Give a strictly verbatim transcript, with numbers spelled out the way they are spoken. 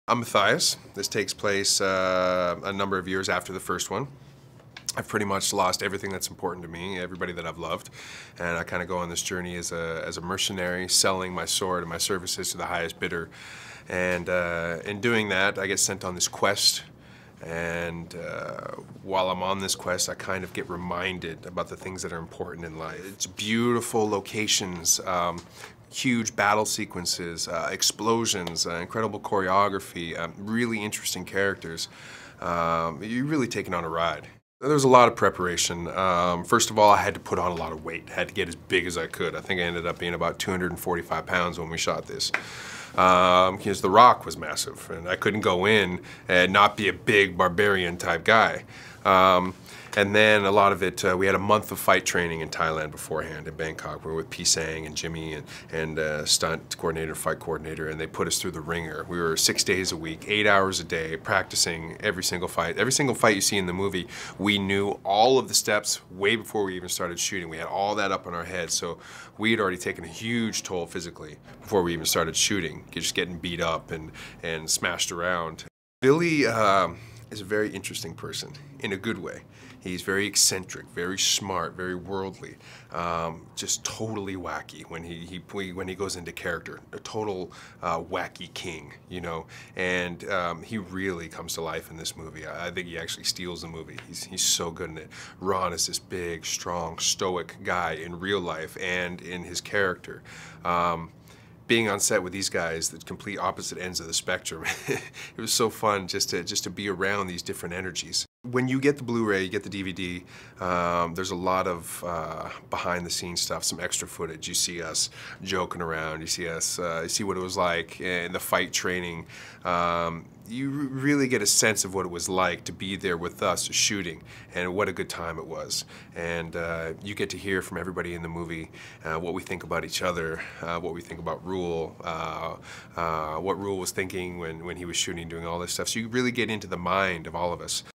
I'm Matthias. This takes place uh, a number of years after the first one. I've pretty much lost everything that's important to me, everybody that I've loved, and I kind of go on this journey as a, as a mercenary, selling my sword and my services to the highest bidder. And uh, in doing that, I get sent on this quest, and uh, while I'm on this quest, I kind of get reminded about the things that are important in life. It's beautiful locations, um, huge battle sequences, uh, explosions, uh, incredible choreography, um, really interesting characters. Um, you're really taking on a ride. There was a lot of preparation. Um, first of all, I had to put on a lot of weight. I had to get as big as I could. I think I ended up being about two hundred forty-five pounds when we shot this. Um, because The Rock was massive, and I couldn't go in and not be a big barbarian type guy. Um, and then a lot of it, uh, we had a month of fight training in Thailand beforehand, in Bangkok. We were with P. Sang and Jimmy and, and uh, stunt coordinator, fight coordinator, and they put us through the ringer. We were six days a week, eight hours a day, practicing every single fight. Every single fight you see in the movie, we knew all of the steps way before we even started shooting. We had all that up in our heads, so we had already taken a huge toll physically before we even started shooting, just getting beat up and, and smashed around. Billy uh, is a very interesting person, in a good way. He's very eccentric, very smart, very worldly, um, just totally wacky when he, he when he goes into character. A total uh, wacky king, you know. And um, he really comes to life in this movie. I, I think he actually steals the movie. He's he's so good in it. Ron is this big, strong, stoic guy in real life and in his character. Um, Being on set with these guys, the complete opposite ends of the spectrum, it was so fun just to just to be around these different energies. When you get the Blu-ray, you get the D V D, um, there's a lot of uh, behind-the-scenes stuff, some extra footage. You see us joking around, you see us, uh, you see what it was like in the fight training. Um, you really get a sense of what it was like to be there with us shooting, and what a good time it was. And uh, you get to hear from everybody in the movie uh, what we think about each other, uh, what we think about Rule, uh, uh, what Rule was thinking when, when he was shooting, doing all this stuff. So you really get into the mind of all of us.